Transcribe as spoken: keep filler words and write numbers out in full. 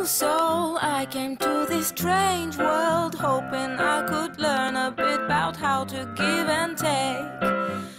new soul. I came to this strange world hoping I could learn a bit about how to give and take.